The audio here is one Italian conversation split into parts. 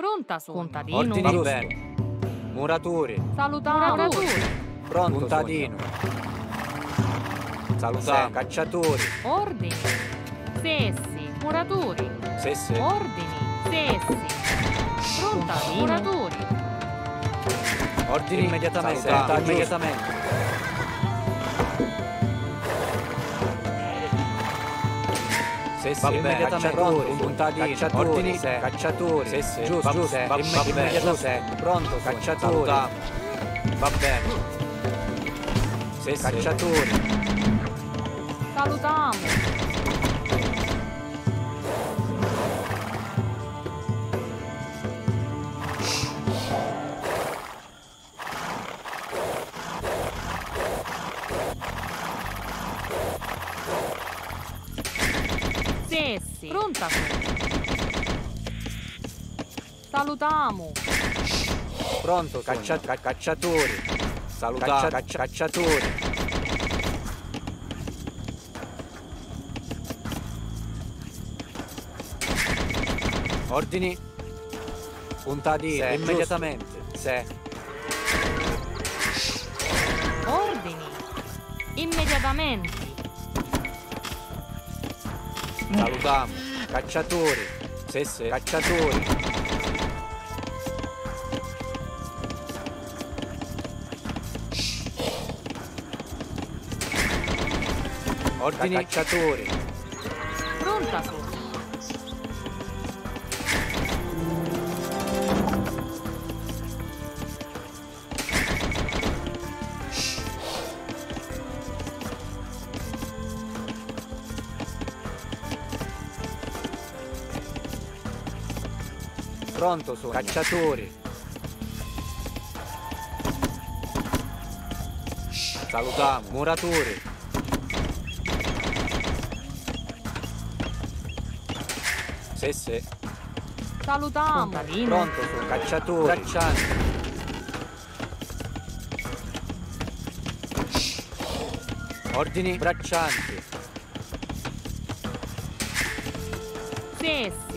Pronta su. Contadino. Ordini, Va giusto. bene. Muratori. Salutiamo. Muratori. Pronto, contadino. Salutiamo. Cacciatori. Ordini. Sessi. Muratori. Sesse. Ordini. Sessi. Pronta. Muratori. Ordini immediatamente. Salutiamo. Immediatamente. Sesse. Va bene. Immediatamente. Pronto, Contadino. cacciatori. Ordini. Se. Cacciatori. Sesse. Giusto, Va giusto. bene. Va bene. Immediatamente. Pronto, cacciatori. Salutiamo. Va bene. Sesse. Cacciatori. Salutiamo. Sessi. Pronta su. Salutiamo. Pronto, cacciatori. Salutiamo. Cacciatori. Ordini. Contadino. Se, Immediatamente. Se. Ordini. Immediatamente. Salutiamo. Cacciatori. Sesse. Cacciatori. Ordini. Cacciatori. Pronta su. Pronto sono. Cacciatori. Salutiamo. Muratori. Sesse. Salutiamo. Contadino. Pronto sono. Cacciatori. Braccianti. Ordini. Braccianti. Sessi.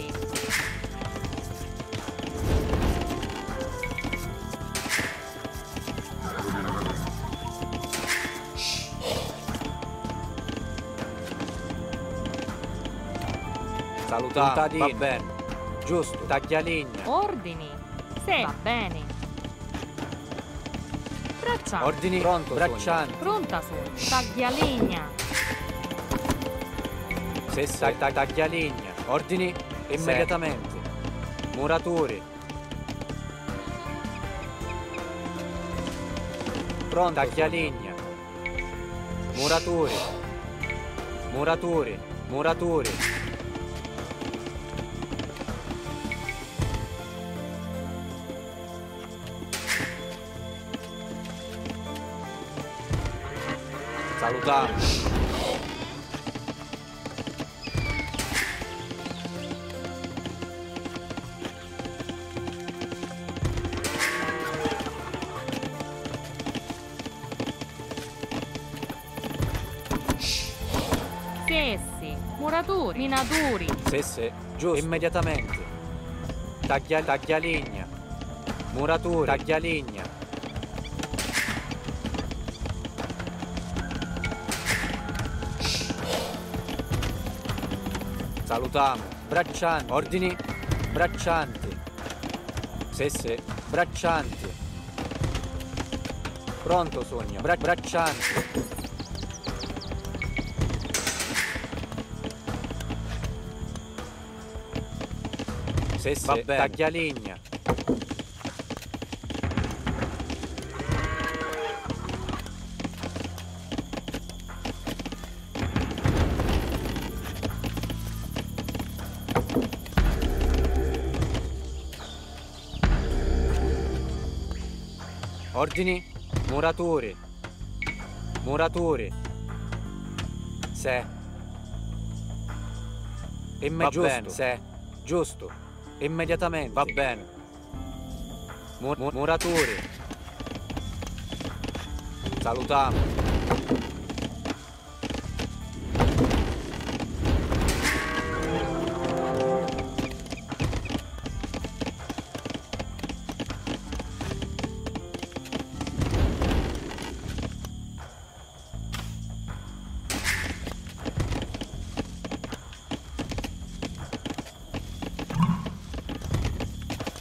Salutiamo. Contadino. Va bene. Giusto. Taglialegna. Ordini. Se. Va bene. Braccianti. Ordini. Pronto. Braccianti. Pronta su. Taglialegna. Sesse. Taglialegna. Ordini. Immediatamente. Muratori. Pronto. Taglialegna. Muratori. Muratori. Muratori. Salutiamo. Sessi. Muratori. Minatori. Sesse. Giusto. Immediatamente. Taglialegna. Muratori. Taglialegna. Salutiamo. Braccianti. Ordini. Braccianti. Sesse. Braccianti. Pronto sogno. Braccianti. Sesse. Va bene. Taglialegna. Ordini. Muratori. Muratori. Se. Va Giusto. bene. Se. Giusto. Immediatamente. Va bene. Muratori. Salutiamo.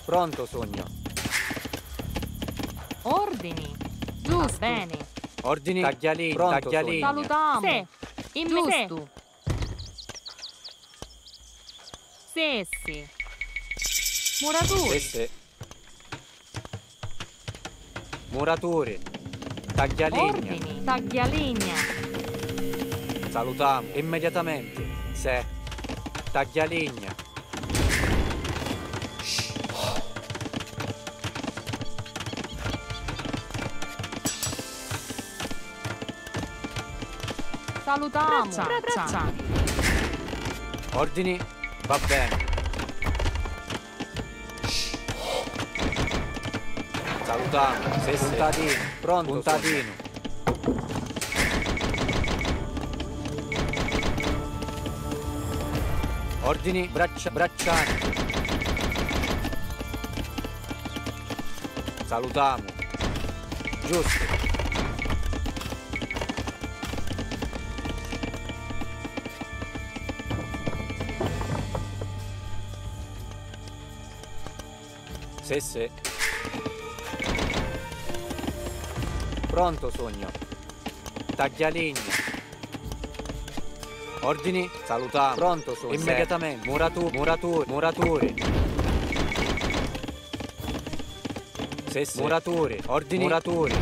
Pronto, sogno. Ordini. Giusto. Va bene. Ordini. Taglialegna. Pronto, taglialegna. Salutiamo. Se. Giusto. Sessi. Muratori. Sì. Muratori. Taglialegna. Ordini. Taglialegna. Salutiamo. Immediatamente. Se. Taglialegna. Salutiamo. Braccia. Ordini. Va bene. Salutiamo. Sì. Puntatino. Pronto. Puntatino. Ordini. Braccianti. Salutiamo. Giusto. Sì. Pronto, sogno. Taglialegna. Ordini. Salutiamo. Pronto, sogno. Immediatamente. Muratori. Sì. Muratori. Ordini. Muratori.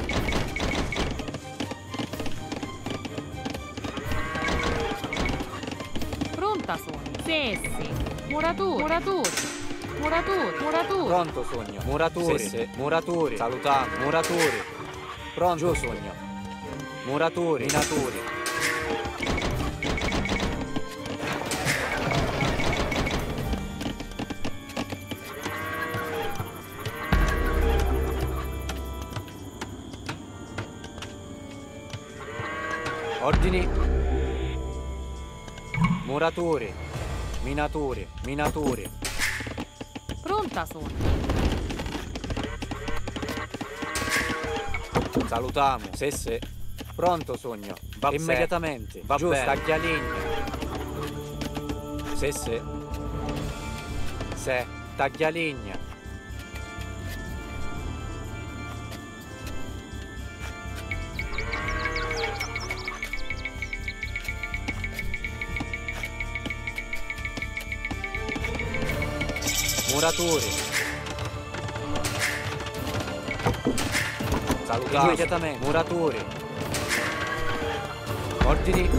Pronta sono. Sessi. Muratori. Pronto, sogno. Muratori. Sì. Muratori. Salutiamo. Muratori. Pronto, sogno. Muratori. Minatori. Ordini. Muratori. Minatori. Pronta sono. Salutiamo. Sì. Pronto, sogno. Va immediatamente. Va bene. Taglialegna. Sì. Se. Taglialegna. Muratori. Salutiamo. Immediatamente. Muratori. Ordini.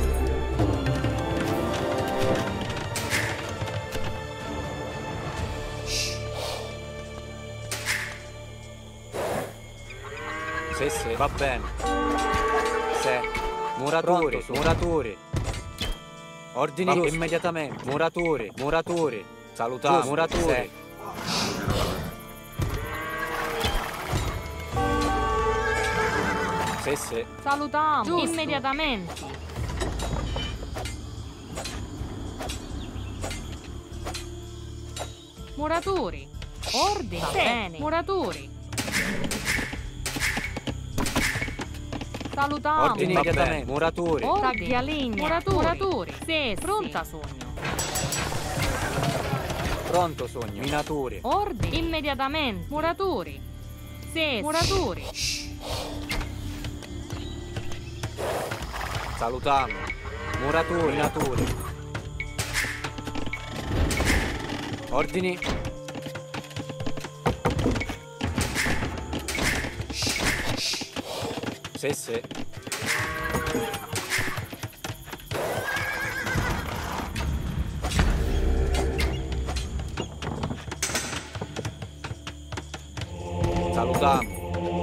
Sì. Va bene. Se. Muratori. Ordini. Immediatamente. Muratori. Salutiamo. Muratori. Sì. Salutiamo. Giusto. Immediatamente. Muratori. Ordini. Bene. Muratori. Salutiamo. Ordini immediatamente. Muratori. Taglialegna. Muratori. Sì. Pronta sogno. Pronto, sogno. Minatori. Ordini. Immediatamente. Muratori. Sì. Muratori. Salutiamo. Minatori. Ordini. Sì. Salutiamo.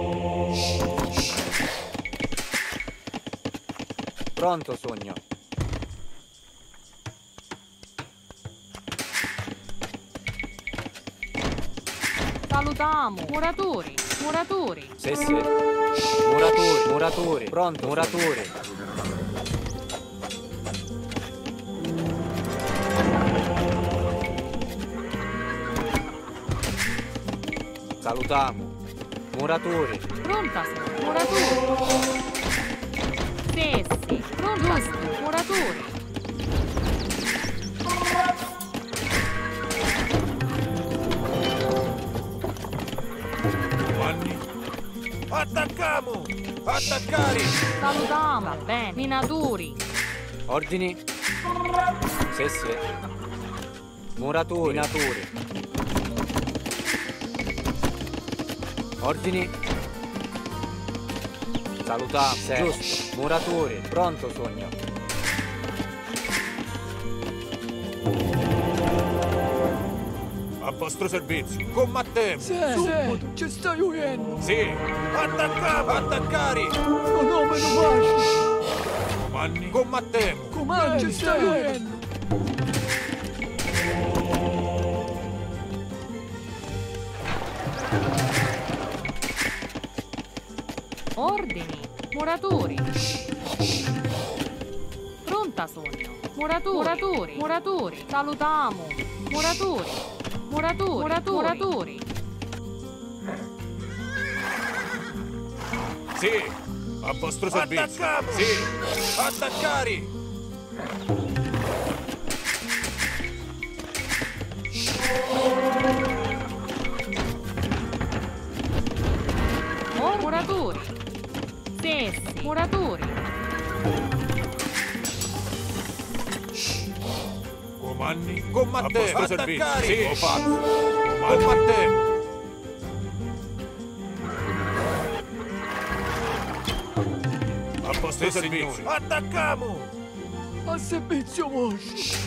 Pronto, sogno. Salutiamo. Muratori. Sì. Muratori. Pronto, muratori. Salutiamo. Muratori. Pronta sono. Muratori. Sì. Pronta sono. Muratori. Attaccare! Salutiamo. Va bene. Minatori. Ordini. Sesse. Muratori. Minatori. Ordini. Salutiamo. Giusto. Muratori. Pronto, sogno. A vostro servizio. Combattiamo. Subito, ci stai uendo. Sì. Attacchiamo. Attaccare. Ma no, me lo faccio. Comandi. Combattiamo. Com'è, ci stai uendo. Ordini. Muratori. Pronta sogno. Muratori. Muratori. Muratori. Salutiamo. Muratori. Muratori. Muratori. Sì. A vostro servizio. Attacchiamo. Sì. Attaccare. Muratori. Stessi. Muratori. Comandi. Combattiamo. A vostro servizio. Sì. Ho fatto. Combattiamo. A vostro servizio. Attacchiamo. A servizio vostro.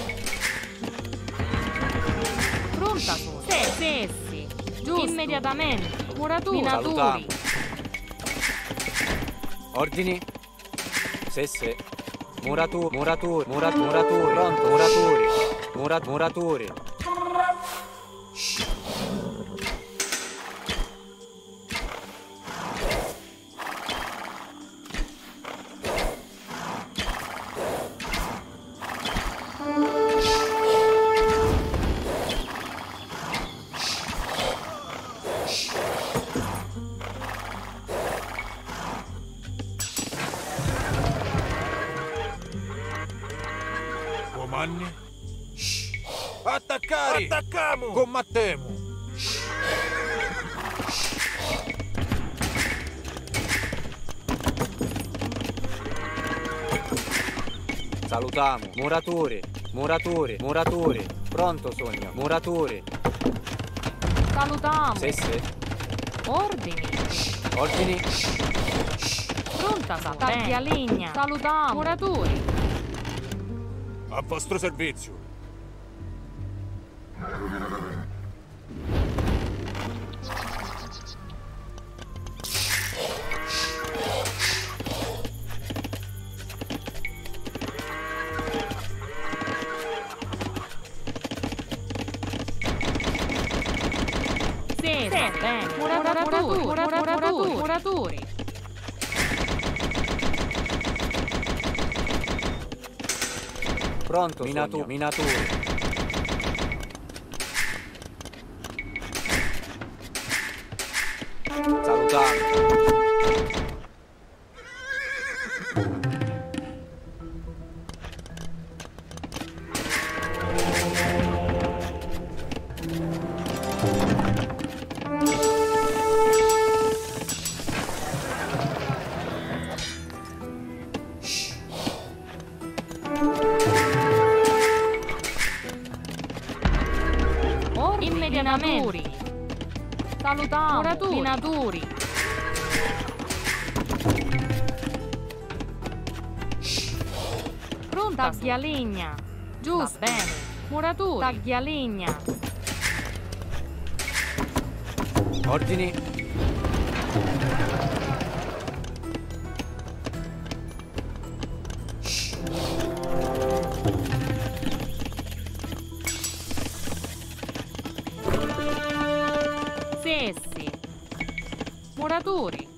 Pronta sogno. Stessi. Giusto. Immediatamente. Muratori. Salutiamo. Minatori. Ordini. Sesse. Muratori. Muratori. Muratori. Pronto. Muratori. Muratori. Comandi. Attaccare. Attacchiamo. Combattiamo. Salutiamo. Muratori. Muratori. Pronto, sogno. Muratori. Salutiamo. Sesse. Ordini. Ordini. Pronta sogno. Taglialegna. Salutiamo. Muratori. A vostro servizio. Sì, bene. Muratori. Pronto, Minatori. Salutiamo. Immediatamente. Salutiamo. Minatori. Pronta. Taglialegna. Giusto. Va bene. Muratori. Taglialegna. Ordini. Sessi. Muratori.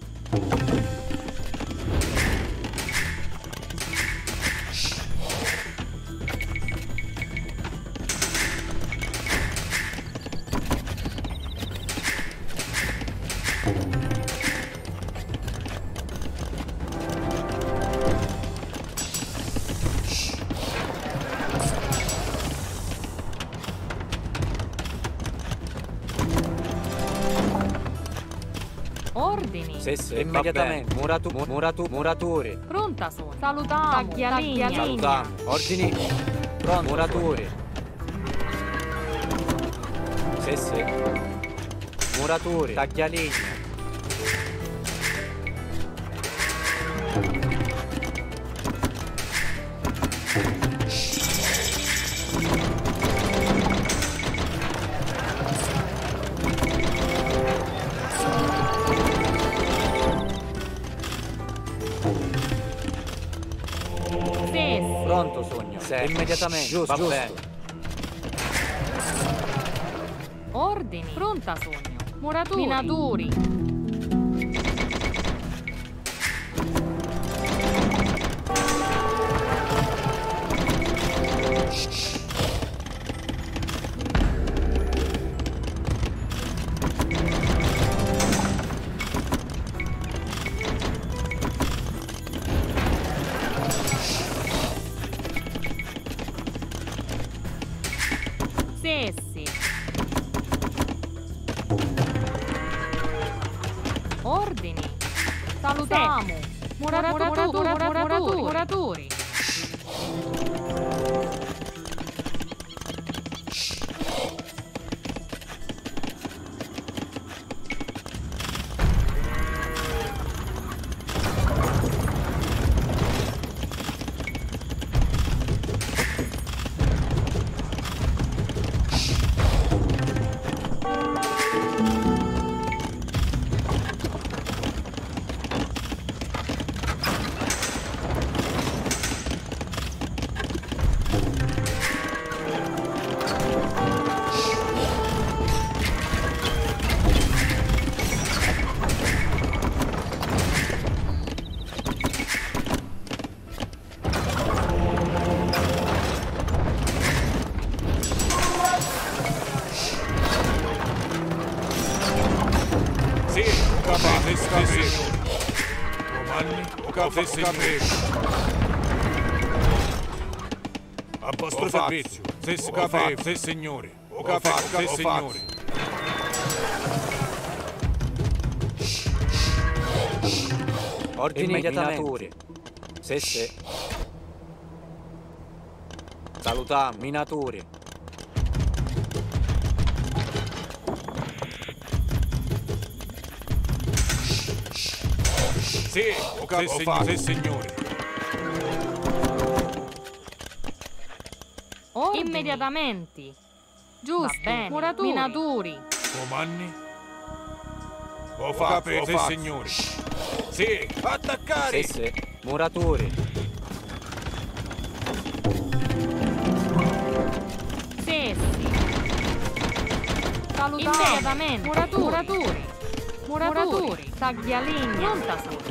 Ordini. Sì, immediatamente. Muratori. Pronta sono. Salutiamo. Taglialegna. Salutiamo. Ordini. Pronto. Muratori. Sì. Muratori. Taglialegna. Pronto sogno. Immediatamente. Giusto. Va bene. Ordini. Pronta sogno. Muratori. Minatori. Sì. Ordini. Salutiamo. Muratori. A vostro servizio. Sì, signori. Sì, signori. Ordini minatori. Sì. Salutiamo. Minatori. Sì, signori. Immediatamente. Giusto. Bene. Minatori. Comanni. Sì, signori. Sì, attaccare. Sì. Muratori. Sì. Salutiamo. Immediatamente. Muratori. Taglialegna. Pronta sono.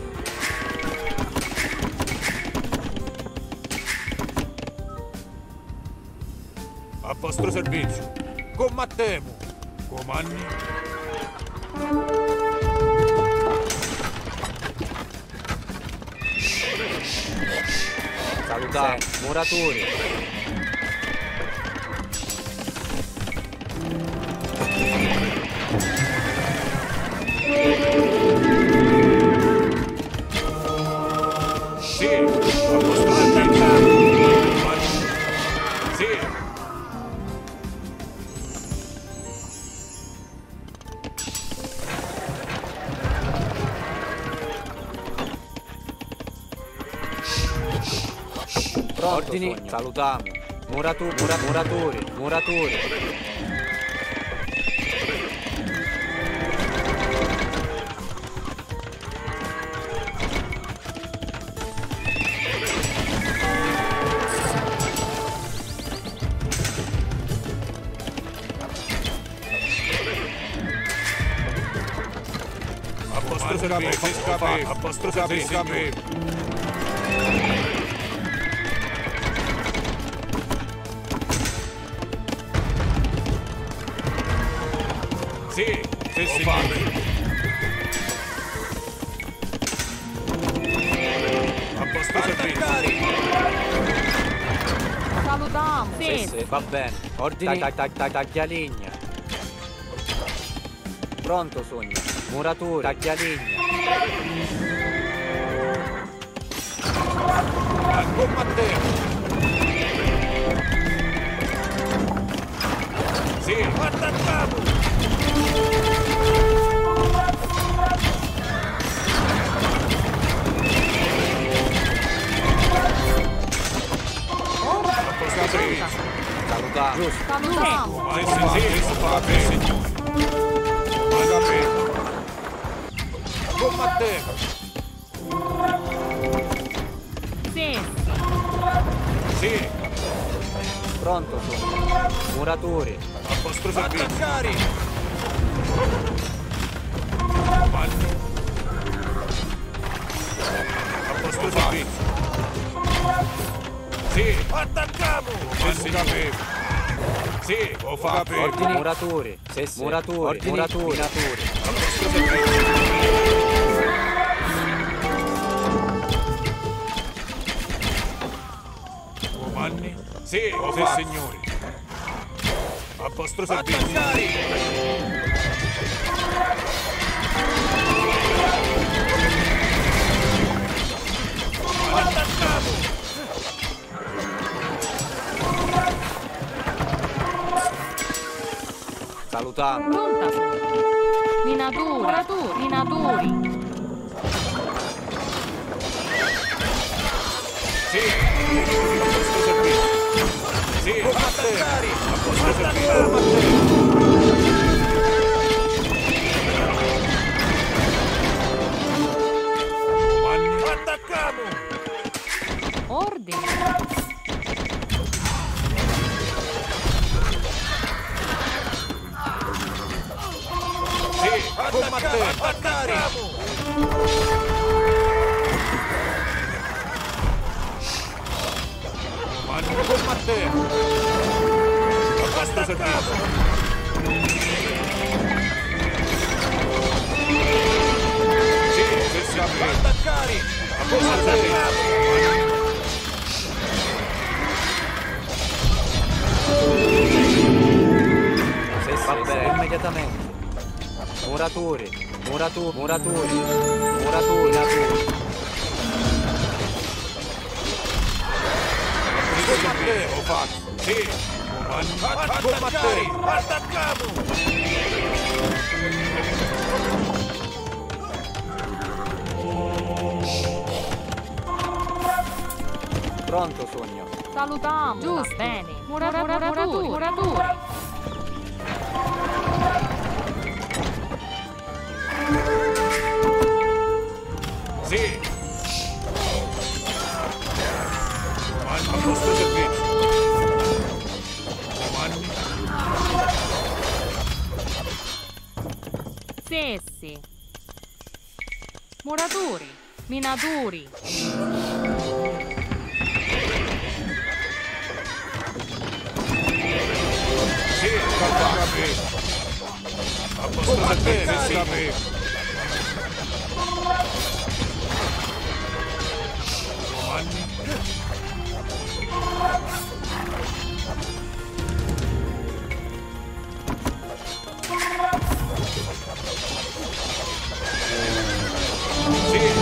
A vostro servizio. Combattiamo. Comanni. Salutiamo. Muratori. Sì, a vostro servizio. Sì. Ordini. Salutiamo. Muratori. A vostro servizio. Sì, signori. A vostro servizio. Salutiamo. Sì, va bene. Ordini. Taglialegna. Pronto sogno. Muratori. Taglialegna. Combattiamo! Sì, attacchiamo! Appostato. Salutiamo. Giusto. Salutiamo. Sì, fa bene, signore. Vada bene. Combattiamo! Sì. Sì, Pronto sogno. Muratori. a vostro servizio. Attaccare! Comandi. A vostro servizio. Sì, attacchiamo! Sì, capivo. Sì, ho fatto. Ordini muratori. Sì. Muratori. Ordini Muratori. minatori. A vostro servizio. Comandi? Sì, signori. A vostro servizio. Attacchiamo! Salutiamo. Pronta sono. Minatori. Muratori. Minatori. Sì, a vostro servizio. Sì, attaccare! A vostro servizio. Comandi? Attacchiamo! Ordini. Sì, attacchiamo! Comandi? Combattiamo! A vostro servizio. Sì, attaccare! A vostro servizio. Sì, va bene. Immediatamente. Muratori. Muratori. Muratori. Muratori. Muratori. Combattiamo! Ho fatto! Sì! Combattiamo! Attacchiamo! Pronto sogno. Salutiamo. Giusto. Bene. Muratori. Muratori. Sì! Comandi a vostro servizio. Comandi? Sì. Muratori. Minatori. Sì, capito. A vostro servizio, sì. Comandi? Sì.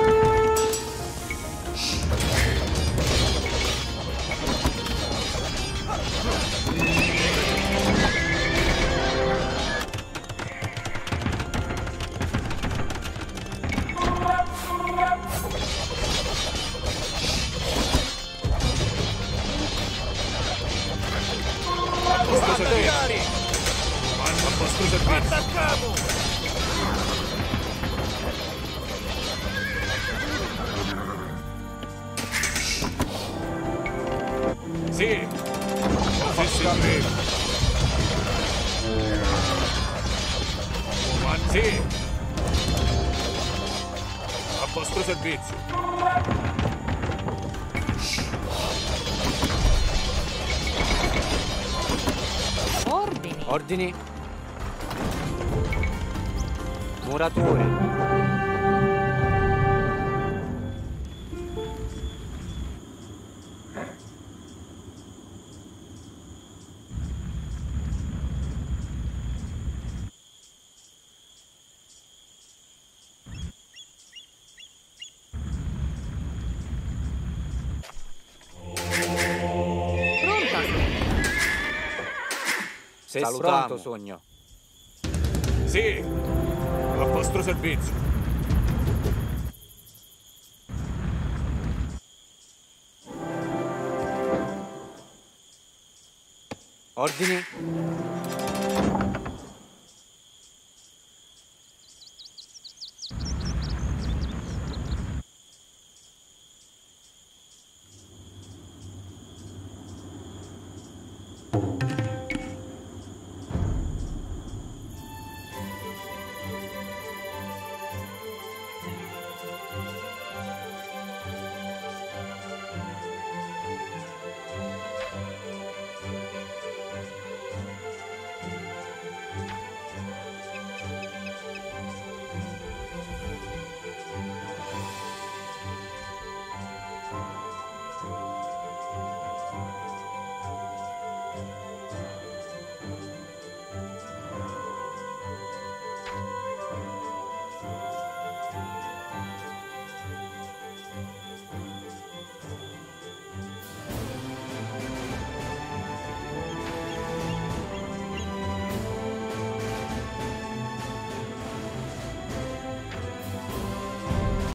Attaccare! Comando a vostro servizio. Attacchiamo! Sì! Lo faccio capire. Comando, sì! A vostro servizio. Ordini. Ordini. Muratori. Possesso. Salutiamo. Pronto, sogno. Sì, a vostro servizio. Ordini?